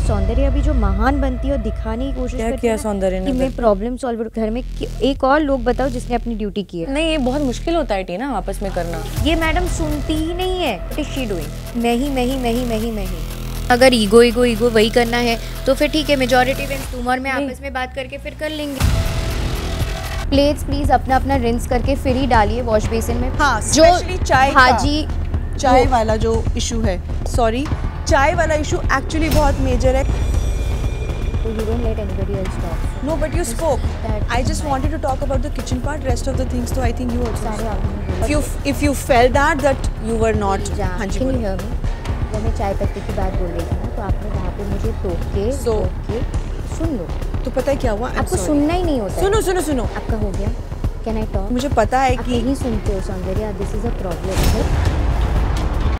सौंदर्य अभी जो महान बनती है और दिखाने की कोशिश करती है सौंदर्य कि मैं प्रॉब्लम सॉल्वर घर में एक और लोग बताओ जिसने अपनी ड्यूटी की है। नहीं, ये बहुत मुश्किल होता है टीना आपस में करना। ये मैडम सुनती ही नहीं है। What is she doing? मैं ही। अगर ईगो ईगो ईगो वही करना है तो फिर ठीक है, मेजॉरिटी विंस, तुम और मैं आपस में बात करके फिर कर लेंगे। प्लेट्स प्लीज अपना अपना रिंस करके फिर ही डालिए वॉश बेसिन में। हाँ, जो चाय हाजी चाय वाला जो इशू है, सॉरी, चाय वाला इशू एक्चुअली बहुत मेजर है। So you don't let anybody else talk. No, but you spoke. I just wanted to talk about the kitchen part. Rest of the things, so I think you also. सारे आपने बोला। If you felt that you were not. हाँ जी, Can you hear me? जब मैं चाय पत्ती की बात बोल रही थी ना, तो आपने वहाँ पे मुझे टोक के सुन लो। तो पता है क्या हुआ? आपको सुनना ही नहीं होता। सुनो। आपका हो गया? Can I talk? मुझे पता है आप कि नहीं सुनते हो Soundarya, this is a problem.